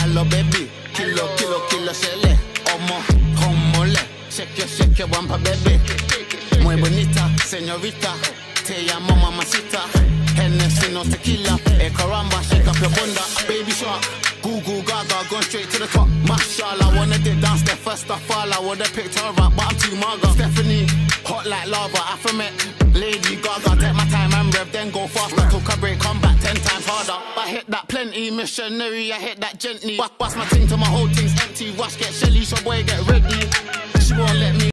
Hello baby, kilo, kilo, kilo, shele. Omo, homole. Shake your bumper, baby. Muy bonita, señorita. Te llamo mamacita. Hennessy, no tequila. Caramba, shake up your bunda. Baby shark, goo goo gaga, gone straight to the top. Mashallah, wanna dip downstairs first of all. I would've picked her up, but I'm too maga. Stephanie, hot like lava. Afromet, Lady Gaga. Take my time and rev, then go faster. Took a break, come back 10 times harder. I hit that plenty, missionary. I hit that gently. Bust my thing till my whole thing's empty. Wash, get Shelly, your boy get ready. She won't let me.